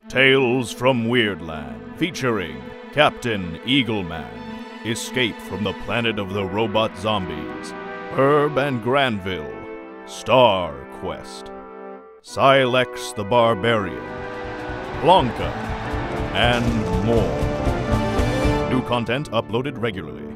Tales from Weirdland, featuring Captain Eagleman, Escape from the Planet of the Robot Zombies, Herb and Granville, Star Quest, Silex the Barbarian, Plonka, and more. New content uploaded regularly.